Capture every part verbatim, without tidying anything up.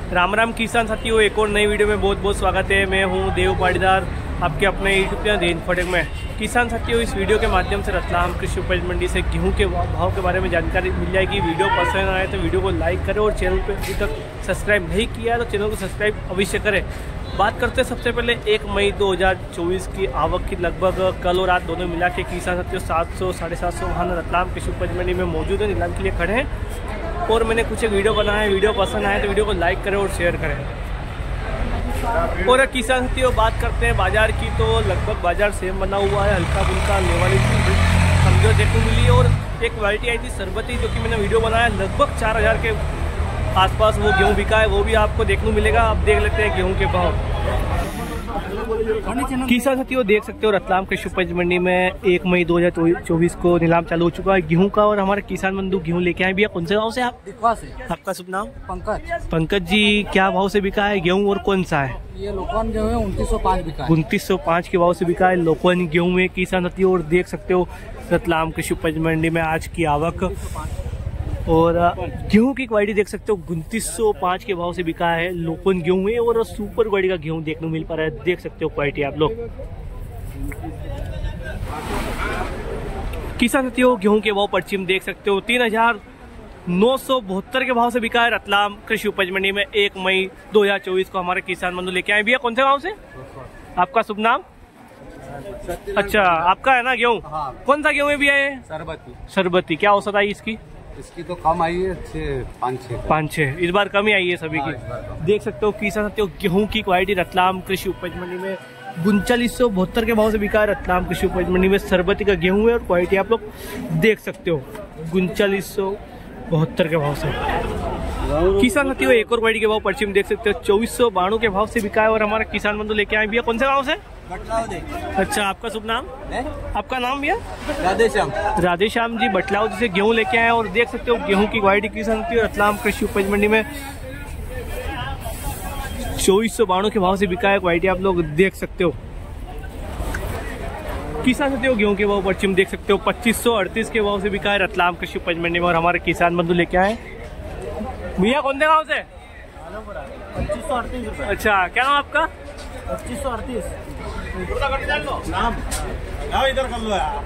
राम राम किसान साथियों, एक और नई वीडियो में बहुत बहुत स्वागत है। मैं हूं देव पाटीदार, आपके अपने यूट्यूब चैनल रेंज फटेक में। किसान साथियों, इस वीडियो के माध्यम से रतलाम कृषि उपज मंडी से गेहूं के भाव के बारे में जानकारी मिल जाएगी। वीडियो पसंद आए तो वीडियो को लाइक करें और चैनल पर अभी तक सब्सक्राइब नहीं किया है तो चैनल को सब्सक्राइब अवश्य करें। बात करते हैं सबसे पहले एक मई दो हज़ार चौबीस की आवक की। लगभग कल और रात दोनों मिला के किसान साथियों सात सौ साढ़े सात सौ वाहन रतलाम कृषि उपज मंडी में मौजूद है, नीलाम के लिए खड़े हैं। और मैंने कुछ एक वीडियो बनाया है, वीडियो पसंद आए तो वीडियो को लाइक करें और शेयर करें। और किसान साथियों, बात करते हैं बाजार की, तो लगभग बाजार सेम बना हुआ है, हल्का फुल्का लेवाली कमजोर देखने को मिली। और एक वैरायटी आई थी सरबती, जो कि मैंने वीडियो बनाया, लगभग चार हज़ार के आसपास वो गेहूं बिका है, वो भी आपको देखने को मिलेगा। अब देख लेते हैं गेहूं के भाव। किसान साथियों, देख सकते हो रतलाम कृषि उपज मंडी में एक मई दो हज़ार चौबीस को नीलाम चालू हो चुका है गेहूं का। और हमारे किसान बंधु गेहूं लेके आए। भैया कौन से गाँव से आप? दिखवा से। आपका शुभ नाम? पंकज। पंकज जी, क्या भाव से बिका है गेहूं और कौन सा है? ये लोकन गेहूं है, उनतीस सौ पाँच बिका है। उनतीस सौ पाँच के भाव से बिका है लोकन गेहूं में किसान साथियों। और देख सकते हो रतलाम कृषि उपज मंडी में आज की आवक और गेहूं की क्वालिटी देख सकते हो। उनतीस सौ पाँच के भाव से बिका है लोकन गेहूं में। और सुपर क्वालिटी का गेहूं देखने को मिल पा रहा है, देख सकते हो क्वालिटी आप लोग। किसान साथियों, गेहूं के भाव पर्ची में देख सकते हो तीन हजार नौ सौ बहत्तर के भाव से बिका है रतलाम कृषि उपज मंडी में एक मई दो हजार चौबीस को हमारे किसान बंधु लेके आए। भैया कौन से गाँव से? आपका शुभ नाम? अच्छा, आपका है ना गेहूं? हाँ। कौन सा गेहूं है भैया ये? सरबती। सरबती। क्या औसत आई इसकी? इसकी तो कम आई है, छः पाँच छः पाँच छः इस बार कम ही आई है सभी हाँ, की। देख सकते हो किसान साथियों, गेहूं की क्वालिटी रतलाम कृषि उपज मंडी में उनचालीस सौ बहत्तर के भाव से बिका है रतलाम कृषि उपज मंडी में। सरबती का गेहूं है और क्वालिटी आप लोग देख सकते हो उनचालीस सौ बहत्तर के भाव से। किसान साथियों, एक और क्वालिटी के भाव पर्ची में देख सकते हो चौबीस सौ बानवे के भाव से बिका है। और हमारे किसान बंधु लेके आए। भैया कौन से गाँव से? अच्छा, आपका शुभ नाम? है? आपका नाम भैया? राधेश्याम। राधेश्याम जी बटलाव से गेहूं लेके आए। और देख सकते हो गेहूं की क्वालिटी किसान साथियों रतलाम कृषि उपज मंडी में चौबीस सौ बानवे के भाव से बिका है। क्वालिटी आप लोग देख सकते हो। किसान साथियों, गेहूं के भाव पर्ची में देख सकते हो पच्चीस सौ अड़तीस के भाव से बिका है रतलाम कृषि उपज मंडी में। और हमारे किसान बंधु लेके आए। भैया कौन से गाँव से? पच्चीस सौ अड़तीस रुपये। अच्छा, क्या नाम आपका? पच्चीस सौ अड़तीस नाम इधर कर लो यार।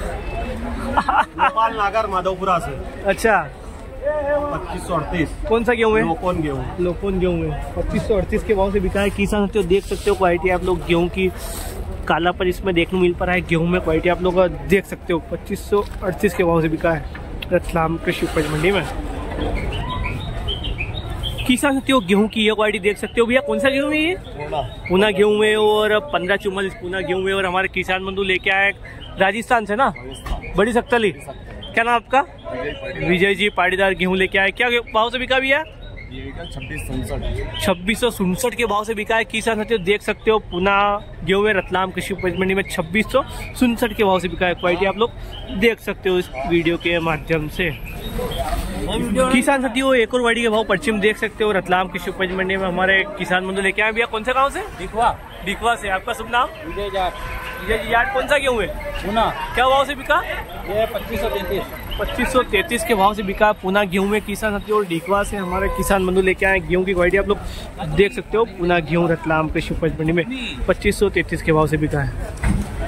गोपाल नागर माधवपुरा से। अच्छा, पच्चीस सौ अड़तीस। कौन सा गेहूं है? लोकन गेहूं। लोकन गेहूं है, पच्चीस सौ अड़तीस के भाव से बिका है। किसान साथियों, देख सकते हो क्वालिटी आप लोग गेहूं की। काला पर इसमें देखने मिल पा रहा है गेहूं में, क्वालिटी आप लोग देख सकते हो पच्चीस सौ अड़तीस के भाव से बिका है रतलाम कृषि उपज मंडी में। किसान साथियों, गेहूं की ये क्वालिटी देख सकते हो। भैया कौन सा गेहूं है ये? पूना गेहूं है और पंद्रह चुम्बल पूना गेहूं है। और हमारे किसान बंधु लेके आए राजस्थान से ना, बड़ी सक्तली। क्या नाम आपका? विजय जी पाटीदार गेहूं लेके आए। क्या भाव से बिका भैया? छब्बीस सौ उनसठ के भाव से बिका है। किसान साथियों, देख सकते हो पूना गेहूं है रतलाम कृषि उपज मंडी में छब्बीस सौ उनसठ के भाव से बिका है। क्वालिटी आप लोग देख सकते हो इस वीडियो के माध्यम से। किसान साथियों, एक और वाड़ी के भाव पर्ची में देख सकते हो रतलाम कृषि उपज मंडी में हमारे किसान बंधु लेके आए। भैया कौन से गाँव से? दिखवा। दिखवा से। आपका शुभ नाम? विजय जाट। विजय जी जाट। कौन सा गेहूं है? पूना। क्या भाव से बिका? ये पच्चीस सौ तैंतीस। पच्चीस सौ तैंतीस के भाव से बिका पूना गेहूं में। किसान साथियों, और डिकवा से हमारे किसान बंधु लेके आए गेहूं की क्वालिटी आप लोग देख सकते हो। पूना गेहूं रतलाम कृषि उपज मंडी में पच्चीस सौ तैंतीस के भाव से बिका है।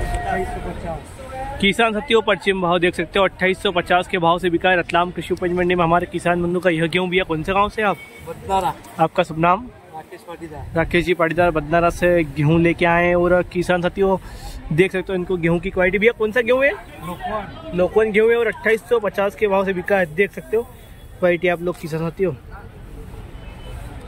किसान साथियों, पश्चिम भाव देख सकते हो अट्ठाईस सौ पचास के भाव से बिका है रतलाम कृषि उपज मंडी में हमारे किसान बंधु का यह गेहूं। भैया कौन से गाँव से आप? बदनारा। आपका शुभ नाम? राकेश पाटीदार। राकेश जी पाटीदार बदनारा से गेहूं लेके आए। और किसान साथियों, देख सकते हो इनको गेहूं की क्वालिटी। भैया कौन सा गेहूं है? लोकन। लोकन गेहूं है और अट्ठाईस सौ पचास के भाव से बिका है। देख सकते हो क्वालिटी आप लोग किसान साथियों।